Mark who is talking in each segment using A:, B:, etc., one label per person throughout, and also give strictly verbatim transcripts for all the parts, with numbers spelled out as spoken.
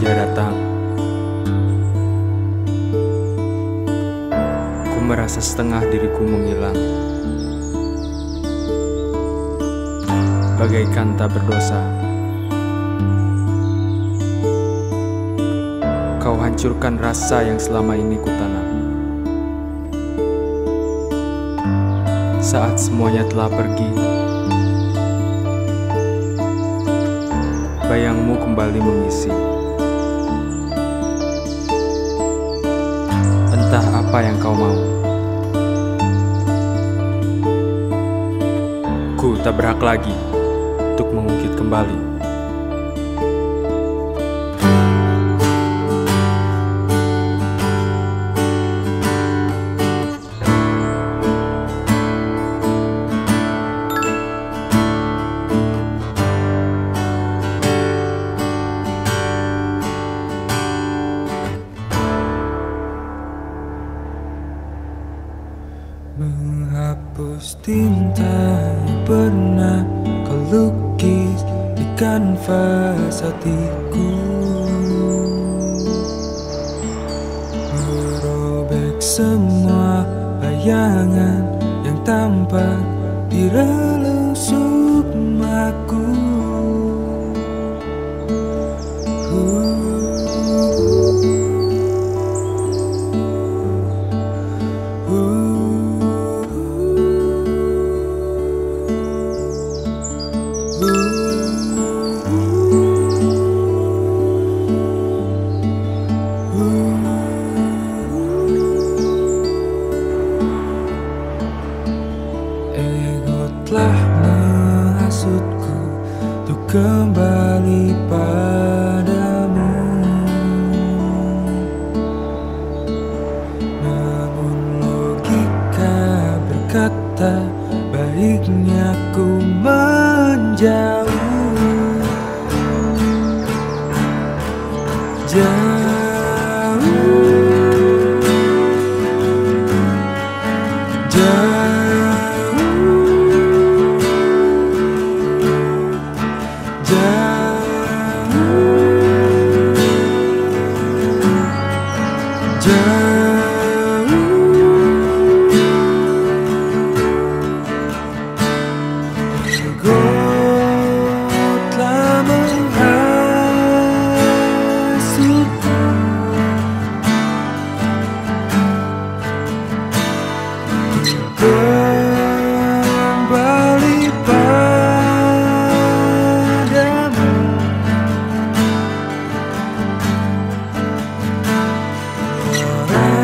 A: dia datang, ku merasa setengah diriku menghilang, bagaikan tak berdosa. Kau hancurkan rasa yang selama ini kutanam. Saat semuanya telah pergi, bayangmu kembali mengisi. Entah apa yang kau mau, ku tak berhak lagi untuk mengungkit kembali.
B: Menghapus tinta yang pernah kau lukis di kanvas hatiku, merobek semua bayangan yang tampak di relung sukmaku. Ego telah menghasutku untuk kembali padamu, namun logika berkata baiknya ku menjauh. Jauh, jauh, jauh, jauh. Ego telah menghasutku, kembali padamu. Orang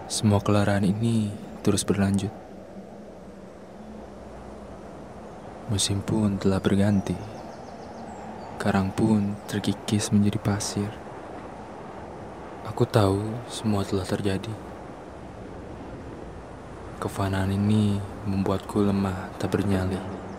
A: Semua kelarahan ini terus berlanjut. Musim pun telah berganti. Karang pun terkikis menjadi pasir. Aku tahu semua telah terjadi. Kefanaan ini membuatku lemah tak bernyali.